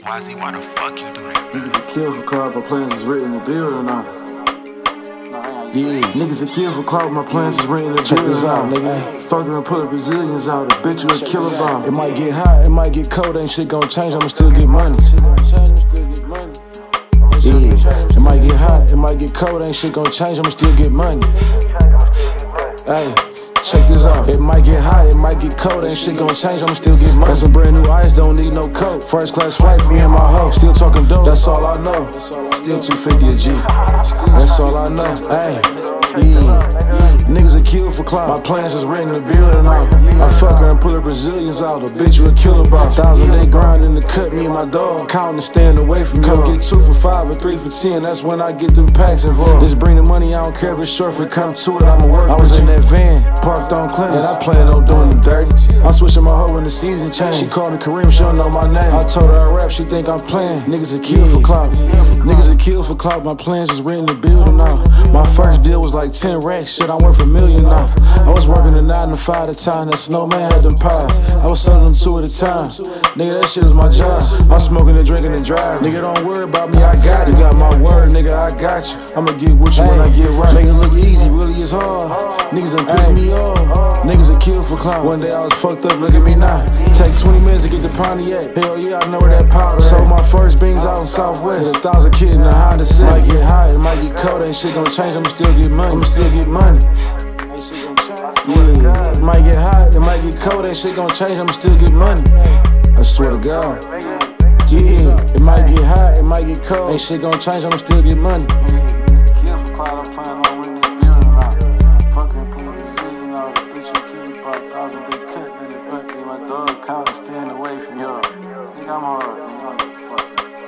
YZ, why the fuck you do that, man? Niggas that kill for clout, my plans is written in the building now. Yeah, niggas that kill for clout, my plans is written in the building. Check this out, nigga. Fucker and pull the Brazilians out, a bitch you a killer about. It might get hot, it might get cold, ain't shit gon' change, I'ma still get money. Yeah, it might get hot, it might get cold, ain't shit gon' change, I'ma still get money. Hey, check this out. It might get hot, it might get cold, ain't shit gon' change, I'ma still get money. Got some brand new ice, don't need no coat. First class flight for me and my hoe. Still talking dope, that's all I know. Still 250 a G, that's all I know. Hey, yeah. Niggas that kill for clout, my plans is written in the building now. I fuck her and pull the Brazilians out, a bitch you a killer about. 1,000-day grind in the cut, me and my dog counting and staying away from y'all. Come get 2 for 5 and 3 for 10, that's when I get them packs involved. Just bring the money, I don't care if it's short, if it come to it, I'ma work. I was in that van, parked on Clinton, and I plan on doing them dirty. I'm switching my hoe when the season change. She called me Kareem, she don't know my name. I told her I rap, she think I'm playing. Niggas that kill for clout, niggas that kill for clout, my plans is written in the building now. My first deal was like 10 racks, shit, I'm worth $1 million now. I was working a 9 to 5 at a time, that snowman had them pies. I was selling them 2 at a time. Nigga, that shit was my job. I'm smoking and drinking and driving. Nigga, don't worry about me, I got it. You got my word, nigga, I got you. I'ma get with you when I get right. Make it look easy, really it's hard. Niggas done piss me off. Niggas that kill for clout. One day I was fucked up, look at me now. Take 20 minutes to get the Pontiac. Hell yeah, I know where that powder. Sold my first beans out in Southwest. 1,000 kid in the Honda City. Might get hot, it might get cold, ain't shit gon' change, I'ma still get money. I'ma still get money. Yeah, it might get hot, it might get cold, ain't shit gon' change, I'ma still get money. I swear to God. Yeah, it might get hot, it might get cold, ain't shit gon' change, I'ma still get money. Kill for clout, I'm planning on winning this building now. Fucking pull the Brazilian out, the bitch you keep about 1,000-day cut in the butt. Me my dog count and staying away from y'all. Nigga, I'm hard, nigga, I don't give a fuck.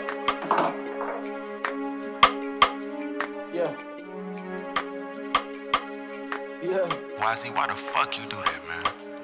Yeah. Yeah. YZ, why the fuck you do that, man?